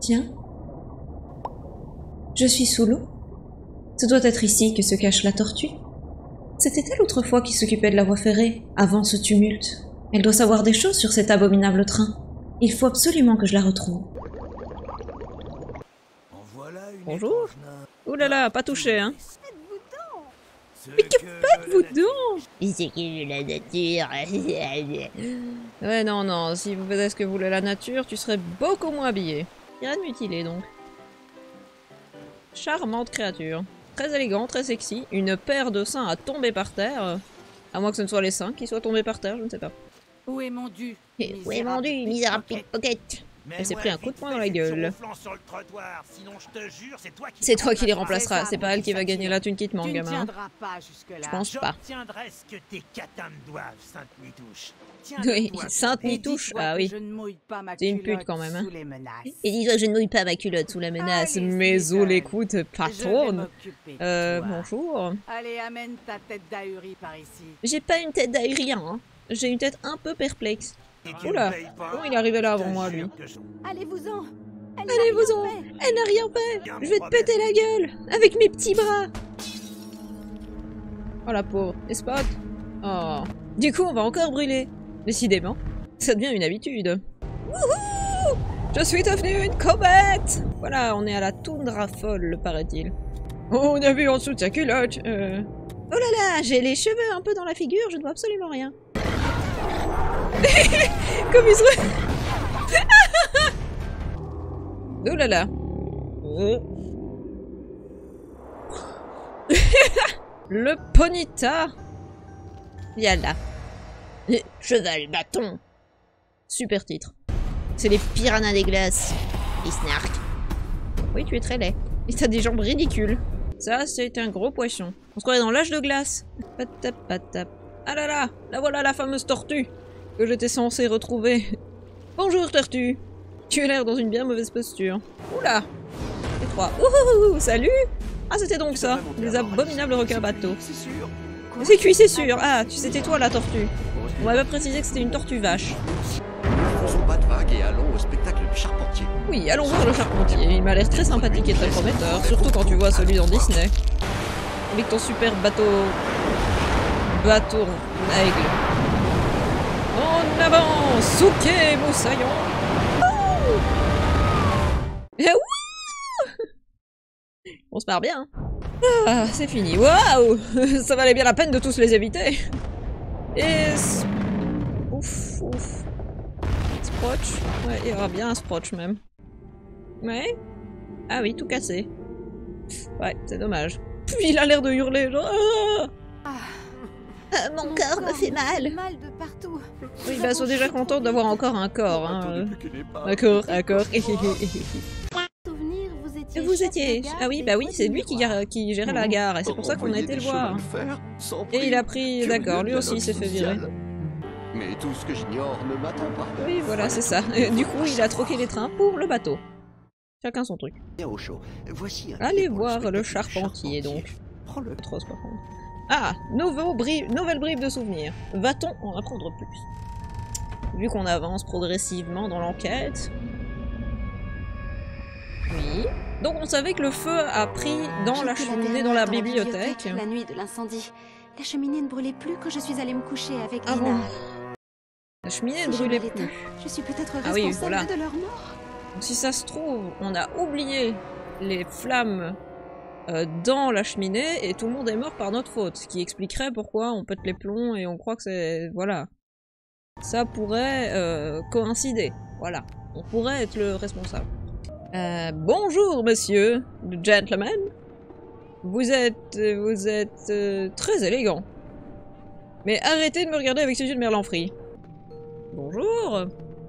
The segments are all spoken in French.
Tiens. Je suis sous l'eau. Ce doit être ici que se cache la tortue. C'était elle autrefois qui s'occupait de la voie ferrée, avant ce tumulte. Elle doit savoir des choses sur cet abominable train. Il faut absolument que je la retrouve. Bonjour. Ouh là là, pas touché, hein. Mais que faites-vous donc? C'est que la nature. Ouais, non, non, si vous faisiez ce que voulait la nature, tu serais beaucoup moins habillé. Rien de mutilé, donc. Charmante créature. Très élégant, très sexy. Une paire de seins a tombé par terre. À moins que ce ne soit les seins qui soient tombés par terre, je ne sais pas. Où est mon dû? Où est mon dû, misérable pickpocket? Elle s'est pris un coup de poing dans la gueule. C'est toi qui les remplaceras, c'est pas elle qui va gagner la thune qui te manque, gamin. Je pense pas. Oui, Sainte Nitouche, ah oui. C'est une pute quand même, hein. Et dis-toi que je ne mouille pas ma culotte sous la menace. Mais où l'écoute, patronne. Bonjour. Allez, amène ta tête d'ahuri par ici. J'ai pas une tête d'ahurien, hein. J'ai une tête un peu perplexe. Oula, comment il est arrivé là avant moi, lui? Allez-vous-en. Allez-vous-en. Elle n'a rien fait. Je vais te péter la gueule avec mes petits bras. Oh la pauvre. Et Spot. Oh. Du coup, on va encore brûler. Décidément, ça devient une habitude. Wouhou! Je suis devenue une comète! Voilà, on est à la toundra folle, paraît-il. Oh, on a vu en dessous de sa culotte. Oh là là, j'ai les cheveux un peu dans la figure, je ne vois absolument rien. Comme il se... Oh là là. Le Ponyta. Yalla. Cheval bâton. Super titre. C'est les piranhas des glaces. Les snarks. Oui, tu es très laid. Et t'as des jambes ridicules. Ça, c'est un gros poisson. On se croirait dans l'âge de glace. Patap, patap. Ah là là, là voilà la fameuse tortue que j'étais censée retrouver. Bonjour tortue. Tu as l'air dans une bien mauvaise posture. Oula. Les trois. Ouh, salut. Ah, c'était donc ça. Les abominables requins bateaux. C'est cuit, c'est sûr. Ah, c'était toi la tortue. On m'avait précisé que c'était une tortue vache. Faisons pas de vagues et allons au spectacle du charpentier. Oui, allons voir le charpentier. Il m'a l'air très sympathique et très prometteur, surtout quand tu vois celui dans Disney. Avec ton super bateau... à aigle. En avant, Souké Moussaillon. On se marre bien. Ah, c'est fini. Waouh. Ça valait bien la peine de tous les éviter. Et... Ouf, ouf. Sprotch. Ouais, il y aura bien un Sprotch même. Ouais. Ah oui, tout cassé. Ouais, c'est dommage. Puis il a l'air de hurler, genre... Mon corps me fait mal. De partout. Oui, bah, sois déjà contente d'avoir encore un corps, hein. D'accord, d'accord. Souvenir, Vous étiez... Ah oui, bah oui, c'est lui qui gérait la gare, et c'est pour ça qu'on a été le voir. Et il a pris... D'accord, lui aussi il s'est fait virer. Mais tout ce que j'ignore ne m'attend pas. Oui, voilà, c'est ça. Du coup, il a troqué les trains pour le bateau. Chacun son truc. Allez voir le charpentier, donc. Prends-le. Trop, par contre. Ah, nouvelle bribe de souvenirs. Va-t-on en apprendre plus? Vu qu'on avance progressivement dans l'enquête. Oui. Donc on savait que le feu a pris dans la cheminée, dans la bibliothèque. La nuit de l'incendie. La cheminée ne brûlait plus quand je suis allée me coucher avec Ah Lina. bon? La cheminée ne brûlait plus. Je suis peut-être responsable Ah oui, voilà. de leur mort. Donc si ça se trouve, on a oublié les flammes dans la cheminée et tout le monde est mort par notre faute. Ce qui expliquerait pourquoi on pète les plombs et on croit que c'est... Voilà. Ça pourrait coïncider. Voilà. On pourrait être le responsable. Bonjour, monsieur, le gentleman. Vous êtes très élégant. Mais arrêtez de me regarder avec ces yeux de merlan-frit. Bonjour.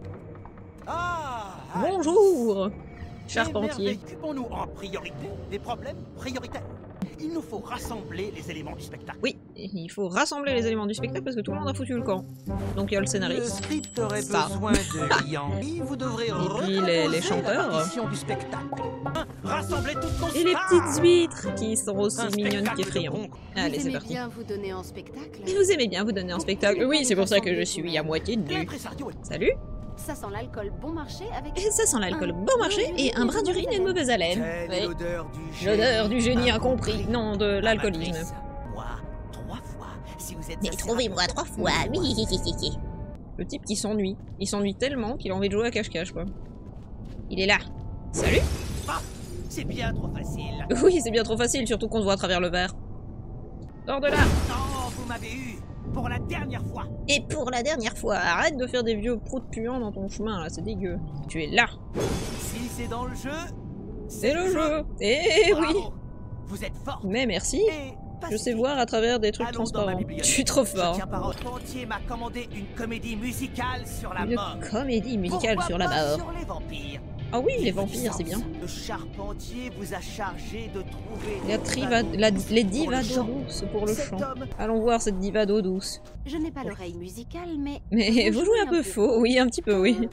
Bonjour, charpentier. Occupons-nous en priorité des problèmes prioritaires. Il nous faut rassembler les éléments du spectacle. Oui, il faut rassembler les éléments du spectacle parce que tout le monde a foutu le camp. Donc il y a le Le scénariste. script aurait Ça. besoin de liants. Vous devrez puis les chanteurs. la partition du spectacle. Rassemblez toutes nos Et les stars. petites huîtres qui sont aussi Un mignonnes spectacle qu'effrayantes. de concours. Allez, Vous c'est aimez parti. bien vous donner en spectacle. Et vous aimez bien vous donner un spectacle. Oui, c'est pour ça que je suis à moitié nue. L'impresario est... Salut. Ça sent l'alcool bon marché avec... Et ça sent l'alcool bon marché et un brin d'urine et une mauvaise haleine. Telle est Oui. l'odeur du génie. L'odeur du génie incompris. Non, de l'alcoolisme. Amatrice, moi, 3 fois. Si vous êtes Mais assez trouvez-moi rapide. 3 fois, oui. Le type qui s'ennuie. Il s'ennuie tellement qu'il a envie de jouer à cache-cache, quoi. Il est là. Salut. Ah, c'est bien trop facile. Oui, c'est bien trop facile, surtout qu'on te voit à travers le verre. Sors de là. Non, vous m'avez eu. Pour la dernière fois. Et pour la dernière fois. Arrête de faire des vieux proutes puants dans ton chemin, là, c'est dégueu. Tu es là. Si c'est dans le jeu, C'est le jeu. Eh Bravo. oui. Vous êtes fort. Mais merci. Et Je sais pacifique. voir à travers des trucs Allons dans ma transparents. bibliothèque. Je suis trop Je fort. tiens parole. Entier m'a commandé une comédie musicale sur la Une mort. comédie musicale Pourquoi sur la pas mort. sur les vampires. Ah oui, les Petit vampires, c'est sens. bien. Le charpentier vous a chargé de trouver Les divas d'eau douce pour le Cet chant. homme- Allons voir cette diva d'eau douce. Je n'ai pas l'oreille musicale, mais... Mais vous jouez un peu faux, oui, un petit peu, oui.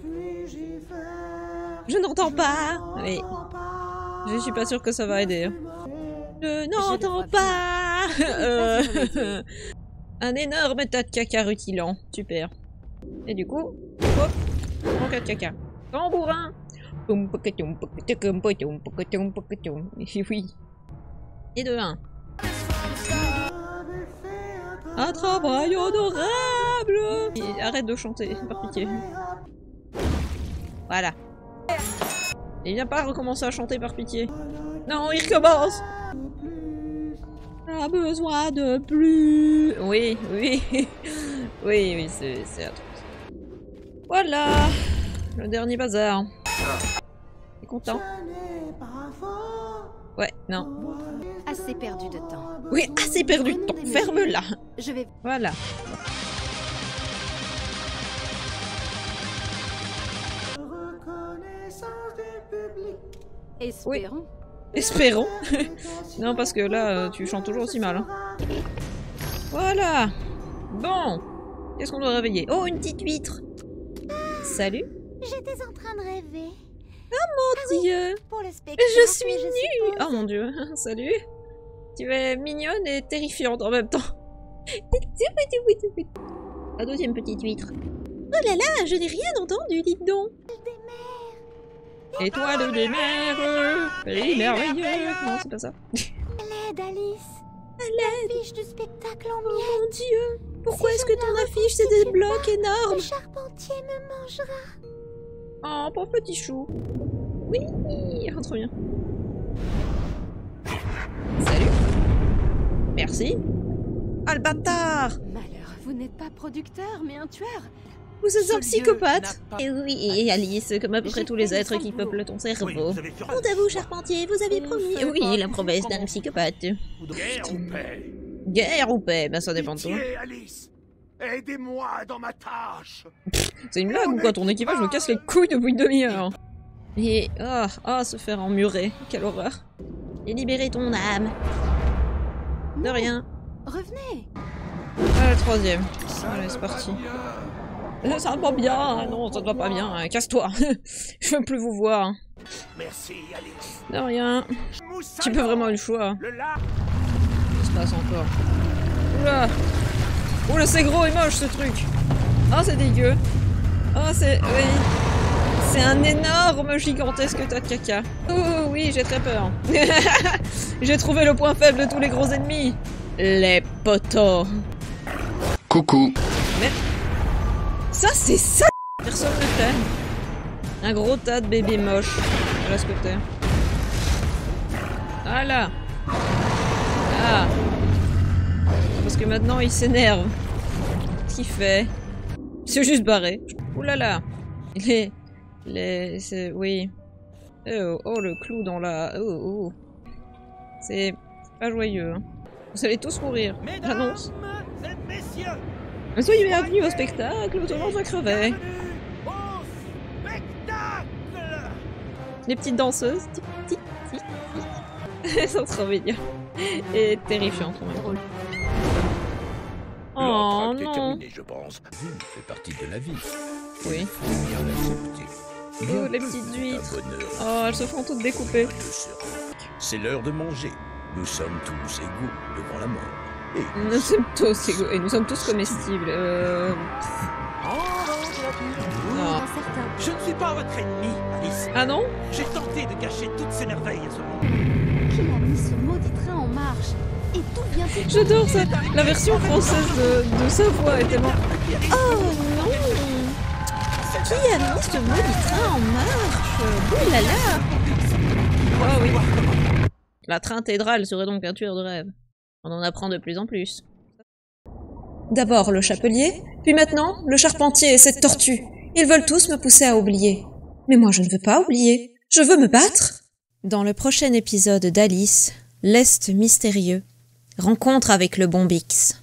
Je n'entends pas. Oui. Je suis pas sûre que ça va aider. Je n'entends pas. Un énorme tas de caca rutilant. Super. Et du coup, hop, mon cas de caca. Tambourin. Oui. Et de 1. Un travail honorable. Et arrête de chanter, par pitié. Voilà. Et viens pas recommencer à chanter par pitié. Non, il recommence. A besoin de plus. Oui, oui. Oui, oui, c'est atroce. Voilà. Le dernier bazar. T'es content? Ouais, non. Assez perdu de temps. Oui, assez perdu de temps. Ferme-la. Je vais... Voilà. Espérons. Espérons. Non, parce que là, tu chantes toujours aussi mal. Hein. Voilà. Bon. Qu'est-ce qu'on doit réveiller? Oh, une petite huître. Salut. J'étais en train de rêver. Mon Dieu. Pour le spectacle, Je suis mais nue. suppose- Oh mon Dieu. Salut. Tu es mignonne et terrifiante en même temps. La deuxième petite huître. Oh là là, je n'ai rien entendu, dites donc. Étoile des mers, pays merveilleux. Non, c'est pas ça. L'aide, Alice. L'affiche du spectacle en Oh miettes. mon Dieu. Pourquoi Si est-ce je que ne ton la affiche c'est des reconstitue blocs Le énormes? charpentier me mangera. Oh, pauvre petit chou. Oui, oh, trop bien. Salut. Merci. Ah, le bâtard. Malheur, vous n'êtes pas producteur, mais un tueur. Vous êtes Ce un lieu psychopathe. n'a pas- Et oui, et Alice, comme à peu près tous les êtres qui peuplent ton Oui, cerveau. vous avez sûrement- Quant à vous, charpentier, vous avez promis. Oui, la promesse d'un psychopathe. Guerre ou paix? Guerre ou paix? Ben ça dépend de toi. Pitié, Alice. Aidez-moi dans ma tâche. C'est une blague ou quoi? Ton équipage me casse les couilles depuis une demi-heure. Et... se faire emmurer. Quelle horreur. Et libérer ton âme. De rien. Revenez. Ah, le troisième. Allez, c'est parti. Ça va pas bien. Non, ça ne va pas bien. Casse-toi. Je veux plus vous voir. Merci, Alice. De rien. Tu peux vraiment le choix. Le lard. Qu'est-ce qui se passe encore? Oula. Oula, c'est gros et moche ce truc. Ah, c'est dégueu. Ah, c'est... Oui. C'est un énorme, gigantesque tas de caca. Oh oui, j'ai très peur. J'ai trouvé le point faible de tous les gros ennemis. Les potos. Coucou. Mais... Ça, c'est ça. Personne ne t'aime. Un gros tas de bébés moches. Voilà ce que t'es. Voilà. Ah. Parce que maintenant, il s'énerve. Qu'est-ce qu'il fait? Il s'est juste barré. Ouh là là. Oui. Oh, le clou dans la... Oh. C'est pas joyeux. Hein. Vous allez tous mourir. J'annonce. Mesdames et messieurs, Soyez bienvenus au spectacle où tout le monde va crever. bienvenue au spectacle. Les petites danseuses. Elles sont trop mignonnes. Et terrifiantes en même temps. Oh L'entracte est non. terminé, je pense. Vie fait partie de la vie. Oui. Bien l'accepter. Oh, les petites huîtres. Oh, elles se font toutes découper. C'est l'heure de manger. Nous sommes tous égaux devant la mort. Et Nous sommes tous égaux et nous sommes tous comestibles. Dans certains. Je ne suis pas votre ennemi, Alice. Ah non? J'ai tenté de cacher toutes ces merveilles à ce monde. Qui a mis ce maudit train en marche? Et d'où vient-il? J'adore ça. La version française de sa voix est tellement... Oh non! Qui a mis ce maudit train en marche? Ouh là là! Ah oui. La trintédrale serait donc un tueur de rêve. On en apprend de plus en plus. D'abord le chapelier, puis maintenant le charpentier et cette tortue. Ils veulent tous me pousser à oublier. Mais moi je ne veux pas oublier. Je veux me battre. Dans le prochain épisode d'Alice, l'Est mystérieux, rencontre avec le bon Bix.